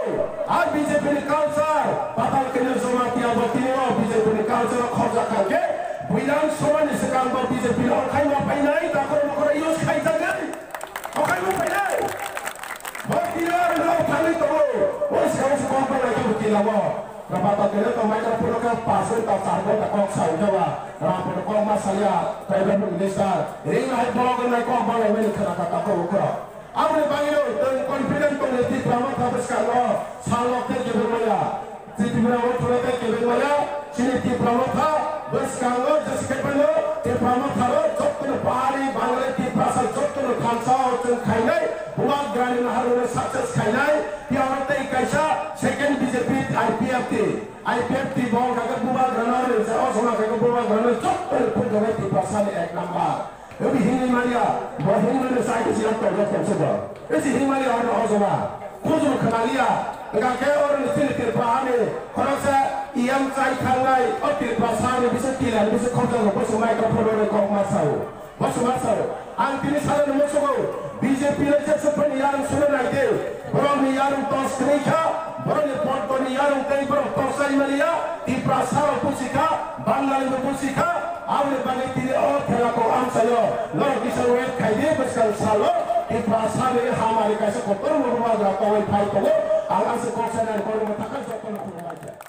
আর বিজেপির কালচার পাতাল কেন্দ্র জমাতি আবতিও বিজেপির কালচার খরচা থাকে বিধানসভা নিষ্কান্ত বিজেপির অখাইমা পাইনাই তারপর মকর ইউজ খাই থাকে অখাইমা পাইনাই বকিলার নাও খালি তো ওই সাহস কম লাগে বকিলাব Rapat kira to mai ka pulo ka paso ta sarbo ta kok sau jawa rapat ko masalia private minister ring hai blog nai ko ba le ni khana ka ko ko amre bangilo to confident to ne ti prama ta beska lo salok te ke maya ti timra wo thore te ke maya chini ti prama tha beska lo jas ke palo ti prama tha ro jotto bari bangale ti prasal jotto khansa o khainai buat grani haru success khainai ti amate kaisa second BJP IPFT bong kagak buat granat saya oh sama kagak buat granat jotto pun gawe ti prasal ek number Ebi hingi Maria, bahwa hingi Maria saya kesian terjadi semua. Esi hingi Maria orang Osama, khusus kenalia, enggak kayak orang di sini terpahami. Kalau saya iam saya kangai, oh terpahami bisa kilan, bisa kontak dengan bos mikrofon orang kau masau, bos masau. Antini saya nemusuh, BJP aja seperti yang sudah naik, orang yang tos kerja, orang yang potong yang tadi orang tos saya Maria, di prasar pusika, Bangladesh pusika. Awal balik diri oh kira ko am sayo lo bisa wet kaide beskal salo di prasa ini hamari kasih kotor rumah berapa wet kai ko alas ko sana ko matakan satu nak